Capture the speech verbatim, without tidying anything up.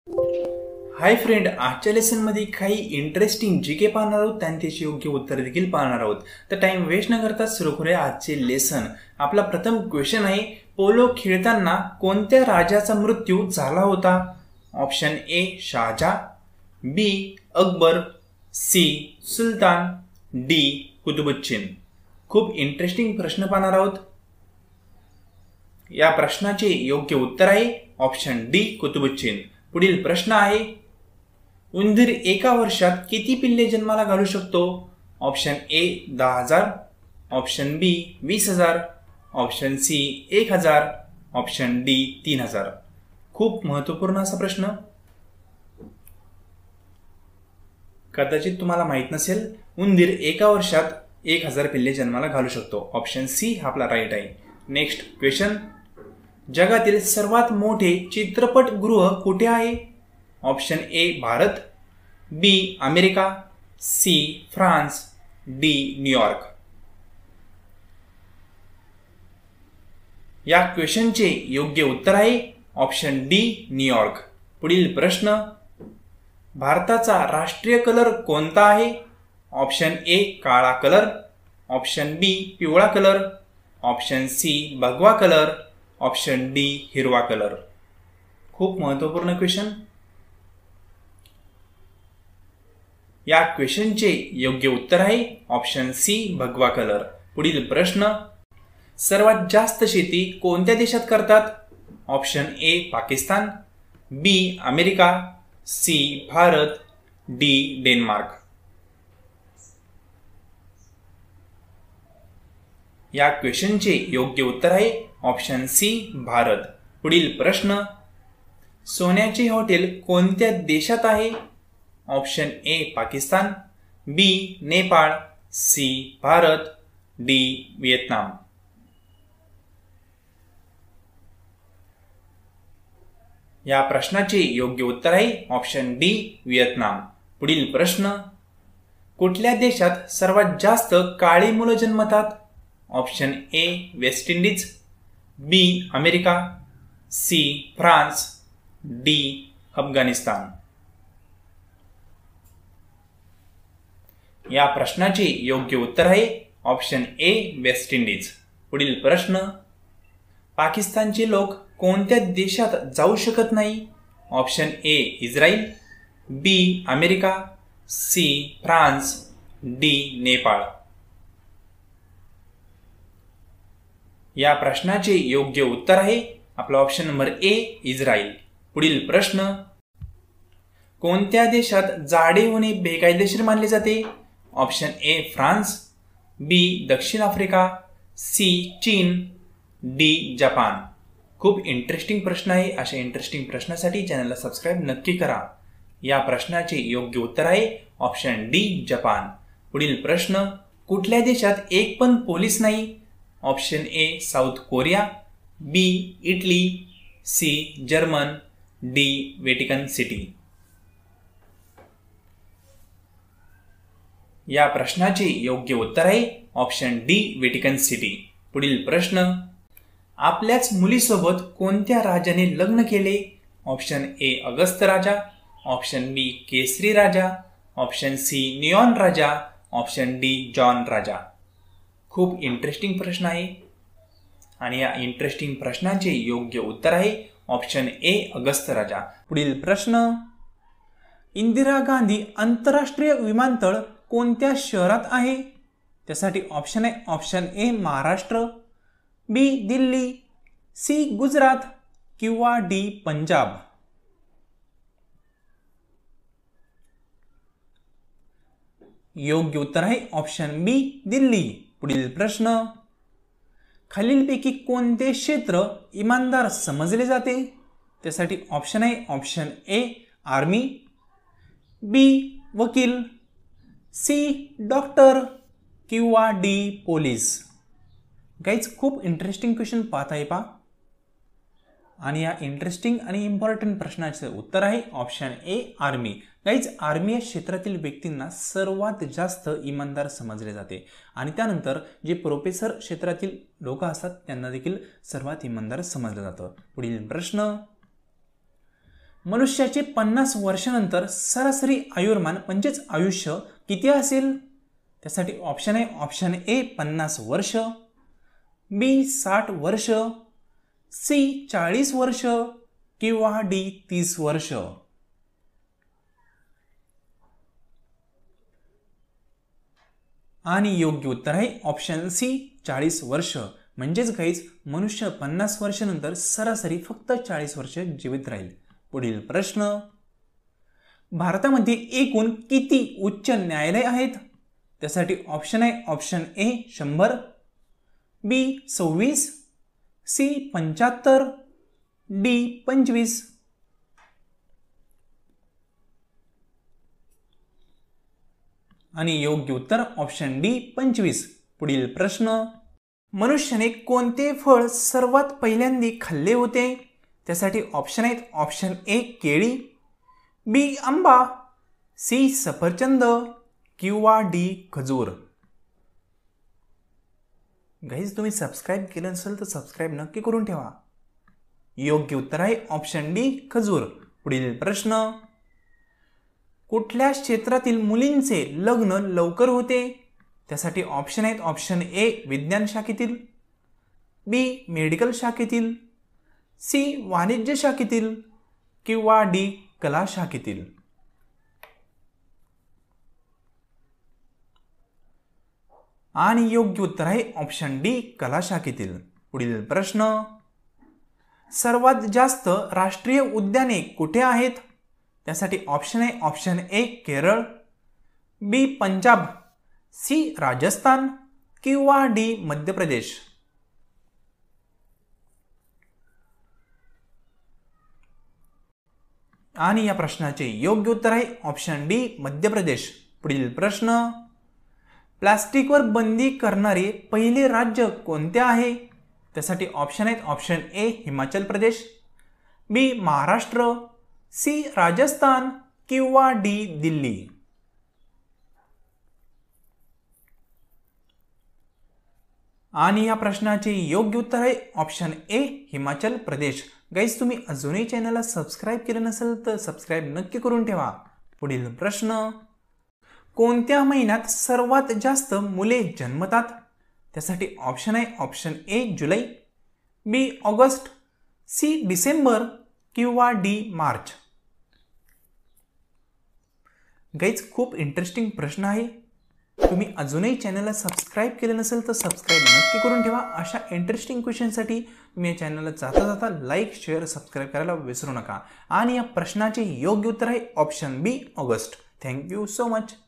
Hi friend, आजच्या लेसनमध्ये काही interesting जी के पाहणार आहोत आणि त्याची योग्य उत्तर देखील पाहणार आहोत. तर टाइम वेस्ट न करता सुरू करूया आजचे लेसन. आपला प्रथम क्वेश्चन आहे, पोलो खेळताना कोणत्या राजाचा मृत्यू झाला होता? Option A Shahjahan, B Akbar, C Sultan, D Qutubuddin. खूप इंटरेस्टिंग प्रश्न पाहणार आहोत. या प्रश्नाचे योग्य उत्तर आहे ऑप्शन डी कुतुबुद्दीन. पुढील प्रश्न आहे, उंदीर एका वर्षात किती पिल्ले जन्माला घालू शकतो? ऑप्शन ए दहा हजार, ऑप्शन बी वीस हजार, ऑप्शन सी एक हजार, ऑप्शन डी तीन हजार. खूप महत्वपूर्ण असा प्रश्न. कदाचित तुम्हाला माहित नसेल, उंदीर एका वर्षात एक हजार पिल्ले जन्माला घालू शकतो. ऑप्शन सी हा आपला राईट आहे. नेक्स्ट क्वेश्चन, जगातील सर्वात मोठे चित्रपटगृह कुठे आहे? Option A Bharat, B America, C France, D New York. या क्वेश्चनचे योग्य उत्तर आहे ऑप्शन डी न्यूयॉर्क. पुढील प्रश्न, भारताचा राष्ट्रीय कलर कोणता आहे? ऑप्शन ए काळा कलर, ऑप्शन बी पिवळा कलर, ऑप्शन सी भगवा कलर, ऑप्शन डी हिरवा कलर. खूप महत्वपूर्ण क्वेश्चन. या क्वेश्चनचे योग्य उत्तर आहे ऑप्शन सी भगवा कलर. पुढील प्रश्न, सर्वात जास्त शेती कोणत्या देशात करतात? Option A Pakistan, B America, C Bharat, D Denmark. या क्वेश्चनचे योग्य उत्तर आहे ऑप्शन सी भारत. पुढील प्रश्न, सोन्याचे हॉटेल कोणत्या देशात आहे? Option A Pakistan, B Nepal, C Bharat, D Vietnam. या प्रश्नाचे योग्य उत्तर आहे ऑप्शन डी व्हिएतनाम. पुढील प्रश्न, कुठल्या देशात सर्वात जास्त काळी मुलं जन्मतात? Option A West Indies, B America, C France, D Afghanistan. या प्रश्नाचे योग्य उत्तर आहे ऑप्शन ए वेस्ट इंडिज. पुढील प्रश्न, पाकिस्तानचे लोक कोणत्या देशात जाऊ शकत नाही? Option A Israel, B America, C France, D Nepal. या प्रश्नाचे योग्य उत्तर आहे आपला ऑप्शन नंबर ए इस्रायल. पुढील प्रश्न, कोणत्या देशात जाडे होणे बेकायदेशीर मानले जाते? ऑप्शन ए फ्रान्स, बी दक्षिण आफ्रिका, सी चीन, डी जपान. खूप इंटरेस्टिंग प्रश्न आहे. अशा इंटरेस्टिंग प्रश्नासाठी चॅनलला सबस्क्राईब नक्की करा. या प्रश्नाचे योग्य उत्तर आहे ऑप्शन डी जपान. पुढील प्रश्न, कुठल्या देशात एक पण पोलीस नाही? Option A South Korea, B Italy, C German, D Vatican City. या प्रश्नाचे योग्य उत्तर आहे ऑप्शन डी व्हॅटिकन सिटी. पुढील प्रश्न, आपल्याच मुलीसोबत कोणत्या राजाने लग्न केले? ऑप्शन ए अगस्त राजा, ऑप्शन बी केसरी राजा, ऑप्शन सी नियॉन राजा, ऑप्शन डी जॉन राजा. खूप इंटरेस्टिंग प्रश्न आहे आणि या इंटरेस्टिंग प्रश्नाचे योग्य उत्तर आहे ऑप्शन ए अगस्त राजा. पुढील प्रश्न, इंदिरा गांधी आंतरराष्ट्रीय विमानतळ कोणत्या शहरात आहे? त्यासाठी ऑप्शन आहे option A Maharashtra, B Delhi, C Gujarat किंवा डी पंजाब. योग्य उत्तर आहे ऑप्शन बी दिल्ली. पुढील प्रश्न, खालीलपैकी कोणते क्षेत्र इमानदार समजले जाते? त्यासाठी ऑप्शन आहे ऑप्शन ए आर्मी, बी वकील, सी डॉक्टर किंवा डी पोलीस. गाईज खूप इंटरेस्टिंग क्वेश्चन पाहत आहे पा. आणि या इंटरेस्टिंग आणि इम्पॉर्टंट प्रश्नाचे उत्तर आहे option A army. Guys army या क्षेत्रातील व्यक्तींना सर्वात जास्त इमानदार समजले जाते आणि त्यानंतर जे प्रोफेसर क्षेत्रातील लोक असतात त्यांना देखील सर्वात इमानदार समजलं जातं. पुढील प्रश्न, मनुष्याचे पन्नास वर्षानंतर सरासरी आयुर्मान म्हणजेच आयुष्य किती असेल? त्यासाठी ऑप्शन आहे ऑप्शन ए पन्नास वर्ष, बी साठ वर्ष, सी चाळीस वर्ष किंवा डी तीस वर्ष. आणि योग्य उत्तर आहे ऑप्शन सी चाळीस वर्ष. म्हणजेच गाईज मनुष्य पन्नास वर्षानंतर सरासरी फक्त चाळीस वर्ष जीवित राहील. पुढील प्रश्न, भारतामध्ये एकूण किती उच्च न्यायालय आहेत? त्यासाठी ऑप्शन आहे ऑप्शन ए शंभर, बी सव्वीस, सी पंच्याहत्तर, डी पंचवीस. आणि योग्य उत्तर ऑप्शन डी पंचवीस. पुढील प्रश्न, मनुष्याने कोणते फळ सर्वात पहिल्यांदा खाल्ले होते? त्यासाठी ऑप्शन आहेत ऑप्शन ए केळी, बी आंबा, सी सफरचंद किंवा डी खजूर. गाईज तुम्ही सबस्क्राईब केलं नसेल तर सबस्क्राईब नक्की करून ठेवा. योग्य उत्तर आहे ऑप्शन डी खजूर. पुढील प्रश्न, कुठल्या क्षेत्रातील मुलींचे लग्न लवकर होते? त्यासाठी ऑप्शन आहेत ऑप्शन ए विज्ञान शाखेतील, बी मेडिकल शाखेतील, सी वाणिज्य शाखेतील किंवा डी कला शाखेतील. आणि योग्य उत्तर आहे ऑप्शन डी कला शाखेतील. पुढील प्रश्न, सर्वात जास्त राष्ट्रीय उद्याने कुठे आहेत? त्यासाठी ऑप्शन आहे option A Kerala, B Punjab, C Rajasthan किंवा डी मध्य प्रदेश. आणि या प्रश्नाचे योग्य उत्तर आहे ऑप्शन डी मध्य प्रदेश. पुढील प्रश्न, प्लास्टिकवर बंदी करणारे पहिले राज्य कोणते आहे? त्यासाठी ऑप्शन आहेत option A Himachal Pradesh, B Maharashtra, C Rajasthan किंवा डी दिल्ली. आणि या प्रश्नाचे योग्य उत्तर आहे option A Himachal Pradesh. Guys तुम्ही अजूनही चॅनलला सबस्क्राईब केलं नसेल तर सबस्क्राईब नक्की करून ठेवा. पुढील प्रश्न, कोणत्या महिन्यात सर्वात जास्त मुले जन्मतात? त्यासाठी ऑप्शन आहे ऑप्शन ए जुलै, बी ऑगस्ट, सी डिसेंबर किंवा डी मार्च. गाईज खूप इंटरेस्टिंग प्रश्न आहे. तुम्ही अजूनही चॅनलला सबस्क्राईब केलं नसेल तर सबस्क्राईब नक्की करून ठेवा. अशा इंटरेस्टिंग क्वेश्चनसाठी तुम्ही या चॅनलला जाता जाता लाईक शेअर सबस्क्राईब करायला विसरू नका. आणि या प्रश्नाचे योग्य उत्तर आहे option B August. Thank you so much.